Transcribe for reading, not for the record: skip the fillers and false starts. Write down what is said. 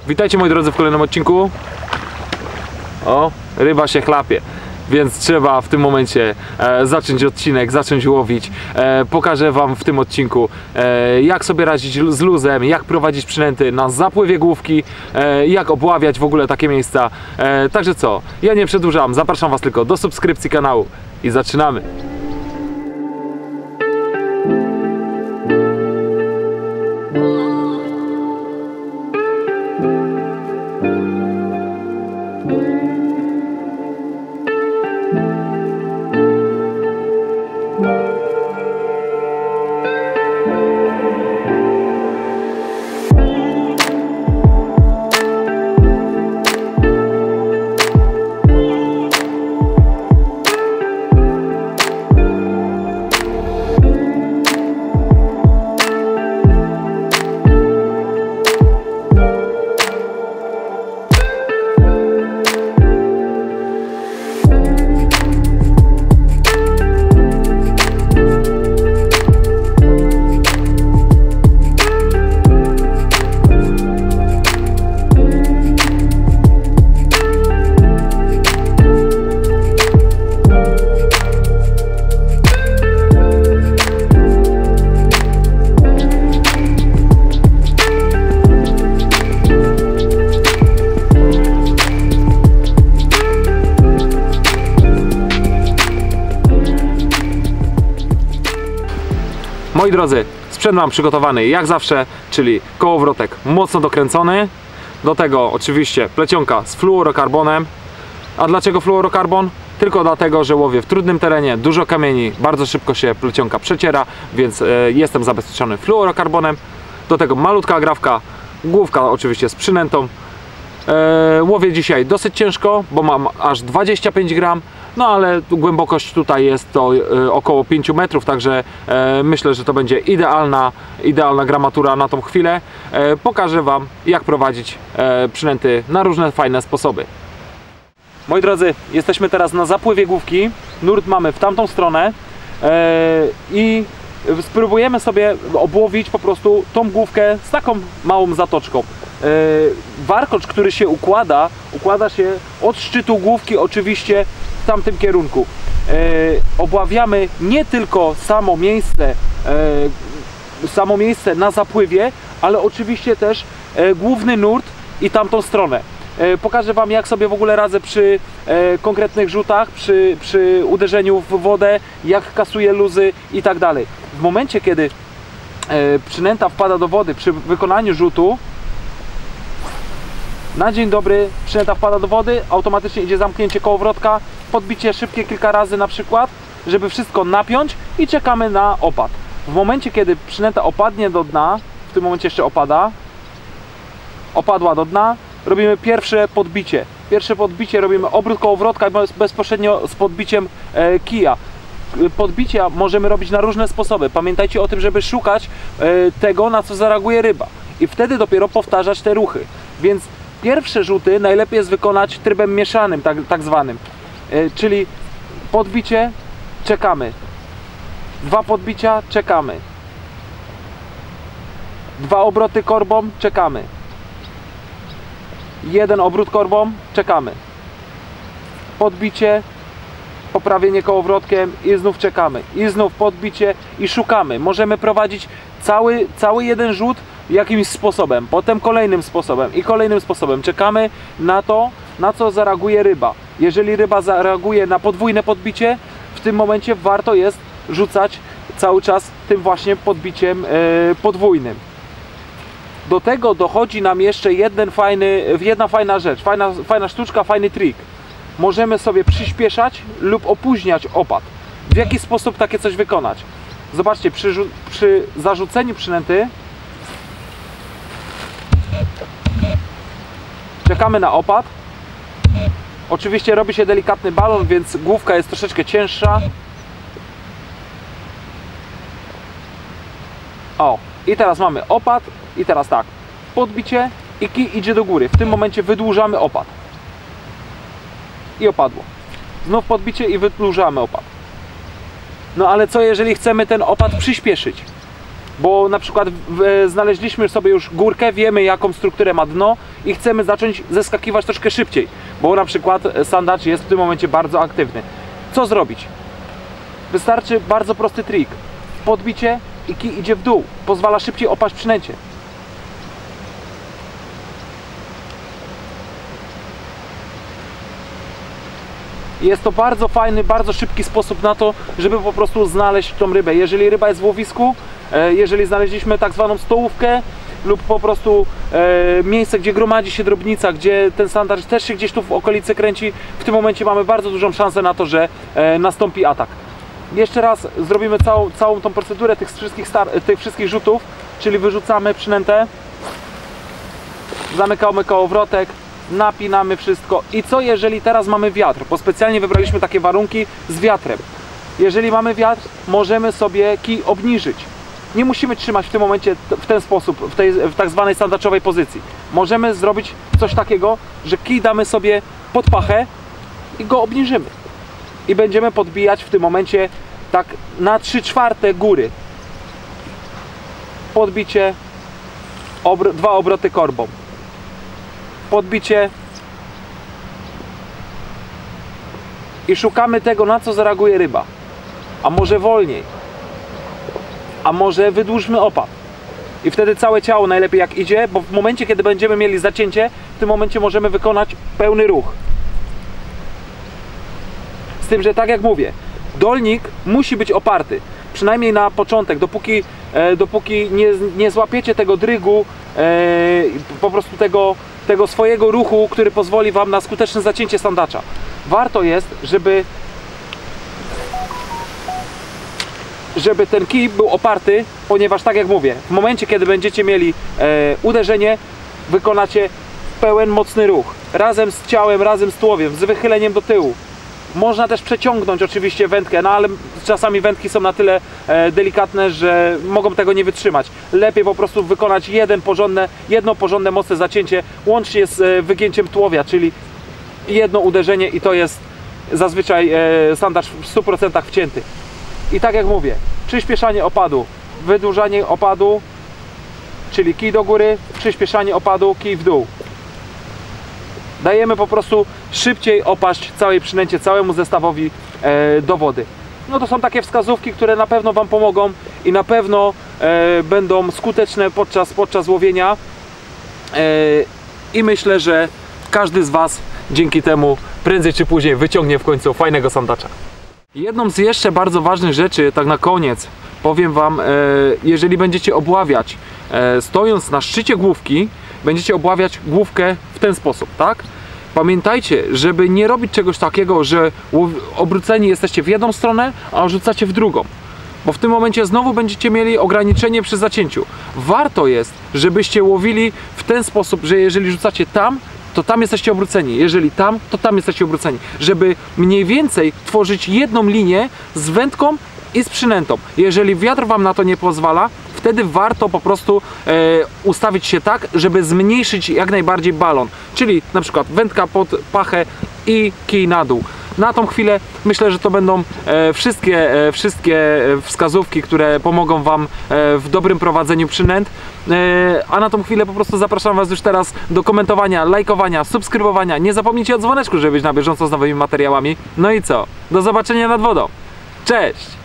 Witajcie moi drodzy w kolejnym odcinku. O, ryba się chlapie, więc trzeba w tym momencie zacząć odcinek, zacząć łowić. Pokażę wam w tym odcinku jak sobie radzić z luzem, jak prowadzić przynęty na zapływie główki, jak obławiać w ogóle takie miejsca. Także co, ja nie przedłużam, zapraszam was tylko do subskrypcji kanału i zaczynamy. Moi drodzy, sprzęt mam przygotowany jak zawsze, czyli kołowrotek mocno dokręcony. Do tego oczywiście plecionka z fluorokarbonem. A dlaczego fluorokarbon? Tylko dlatego, że łowię w trudnym terenie, dużo kamieni, bardzo szybko się plecionka przeciera, więc jestem zabezpieczony fluorokarbonem. Do tego malutka agrafka, główka oczywiście z przynętą. Łowię dzisiaj dosyć ciężko, bo mam aż 25 gram. No ale głębokość tutaj jest to około 5 metrów, także myślę, że to będzie idealna gramatura na tą chwilę. Pokażę wam, jak prowadzić przynęty na różne fajne sposoby. Moi drodzy, jesteśmy teraz na zapływie główki. Nurt mamy w tamtą stronę i spróbujemy sobie obłowić po prostu tą główkę z taką małą zatoczką. Warkocz, który się układa się od szczytu główki oczywiście w tamtym kierunku. Obławiamy nie tylko samo miejsce na zapływie, ale oczywiście też główny nurt i tamtą stronę. Pokażę wam, jak sobie w ogóle radzę przy konkretnych rzutach, przy uderzeniu w wodę, jak kasuję luzy i tak dalej. W momencie, kiedy przynęta wpada do wody przy wykonaniu rzutu, na dzień dobry przynęta wpada do wody, automatycznie idzie zamknięcie kołowrotka, podbicie szybkie kilka razy na przykład, żeby wszystko napiąć i czekamy na opad. W momencie, kiedy przynęta opadnie do dna, w tym momencie jeszcze opadła do dna, robimy pierwsze podbicie. Pierwsze podbicie robimy obrót kołowrotka bezpośrednio z podbiciem kija. Podbicia możemy robić na różne sposoby. Pamiętajcie o tym, żeby szukać tego, na co zareaguje ryba. I wtedy dopiero powtarzać te ruchy. Więc pierwsze rzuty najlepiej jest wykonać trybem mieszanym, tak zwanym. Czyli podbicie, czekamy. 2 podbicia, czekamy. 2 obroty korbą, czekamy. 1 obrót korbą, czekamy. Podbicie, poprawienie kołowrotkiem i znów czekamy. I znów podbicie i szukamy. Możemy prowadzić cały jeden rzut jakimś sposobem, potem kolejnym sposobem i kolejnym sposobem. Czekamy na to, na co zareaguje ryba. Jeżeli ryba zareaguje na podwójne podbicie, w tym momencie warto jest rzucać cały czas tym właśnie podbiciem podwójnym. Do tego dochodzi nam jeszcze jedna fajna rzecz, fajna sztuczka, fajny trik. Możemy sobie przyspieszać lub opóźniać opad. W jaki sposób takie coś wykonać? Zobaczcie, przy zarzuceniu przynęty czekamy na opad. Oczywiście robi się delikatny balon, więc główka jest troszeczkę cięższa. O, i teraz mamy opad i teraz tak, podbicie i kij idzie do góry. W tym momencie wydłużamy opad. I opadło. Znów podbicie i wydłużamy opad. No ale co jeżeli chcemy ten opad przyspieszyć? bo na przykład znaleźliśmy sobie już górkę, wiemy jaką strukturę ma dno i chcemy zacząć zeskakiwać troszkę szybciej, bo na przykład sandacz jest w tym momencie bardzo aktywny. Co zrobić? Wystarczy bardzo prosty trik. Podbicie i kij idzie w dół. Pozwala szybciej opaść przynęcie. Jest to bardzo fajny, bardzo szybki sposób na to, żeby po prostu znaleźć tą rybę. Jeżeli ryba jest w łowisku, jeżeli znaleźliśmy tak zwaną stołówkę lub po prostu miejsce, gdzie gromadzi się drobnica, gdzie ten sandacz też się gdzieś tu w okolicy kręci, w tym momencie mamy bardzo dużą szansę na to, że nastąpi atak. Jeszcze raz zrobimy całą tą procedurę tych wszystkich rzutów, czyli wyrzucamy przynętę, zamykamy kołowrotek, napinamy wszystko. I co jeżeli teraz mamy wiatr? Bo specjalnie wybraliśmy takie warunki z wiatrem. Jeżeli mamy wiatr, możemy sobie kij obniżyć. Nie musimy trzymać w tym momencie w ten sposób, w tak zwanej sandaczowej pozycji. Możemy zrobić coś takiego, że kij damy sobie pod pachę i go obniżymy. I będziemy podbijać w tym momencie tak na 3/4 góry. Podbicie, 2 obroty korbą. Podbicie i szukamy tego, na co zareaguje ryba. A może wolniej, a może wydłużmy opad. I wtedy całe ciało najlepiej jak idzie, bo w momencie, kiedy będziemy mieli zacięcie, w tym momencie możemy wykonać pełny ruch. Z tym, że tak jak mówię, dolnik musi być oparty. Przynajmniej na początek, dopóki nie złapiecie tego drygu, po prostu tego swojego ruchu, który pozwoli wam na skuteczne zacięcie sandacza. Warto jest, żeby ten kij był oparty, ponieważ tak jak mówię, w momencie, kiedy będziecie mieli uderzenie, wykonacie pełen mocny ruch. Razem z ciałem, razem z tułowiem, z wychyleniem do tyłu. Można też przeciągnąć oczywiście wędkę, no ale czasami wędki są na tyle delikatne, że mogą tego nie wytrzymać. Lepiej po prostu wykonać jedno porządne, mocne zacięcie, łącznie z wygięciem tułowia, czyli jedno uderzenie i to jest zazwyczaj sandacz w 100% wcięty. I tak jak mówię, przyspieszanie opadu, wydłużanie opadu, czyli kij do góry, przyspieszanie opadu, kij w dół. Dajemy po prostu szybciej opaść całej przynęcie, całemu zestawowi do wody. No to są takie wskazówki, które na pewno wam pomogą i na pewno będą skuteczne podczas łowienia. I myślę, że każdy z was dzięki temu prędzej czy później wyciągnie w końcu fajnego sandacza. Jedną z jeszcze bardzo ważnych rzeczy, tak na koniec, powiem wam, jeżeli będziecie obławiać, stojąc na szczycie główki, będziecie obławiać główkę w ten sposób, tak? Pamiętajcie, żeby nie robić czegoś takiego, że obróceni jesteście w jedną stronę, a rzucacie w drugą. Bo w tym momencie znowu będziecie mieli ograniczenie przy zacięciu. Warto jest, żebyście łowili w ten sposób, że jeżeli rzucacie tam, to tam jesteście obróceni. Jeżeli tam, to tam jesteście obróceni. Żeby mniej więcej tworzyć jedną linię z wędką i z przynętą. Jeżeli wiatr wam na to nie pozwala, wtedy warto po prostu ustawić się tak, żeby zmniejszyć jak najbardziej balon. Czyli na przykład wędka pod pachę i kij na dół. Na tą chwilę myślę, że to będą wszystkie wskazówki, które pomogą wam w dobrym prowadzeniu przynęt. A na tą chwilę po prostu zapraszam was już teraz do komentowania, lajkowania, subskrybowania. Nie zapomnijcie o dzwoneczku, żeby być na bieżąco z nowymi materiałami. No i co? Do zobaczenia nad wodą. Cześć!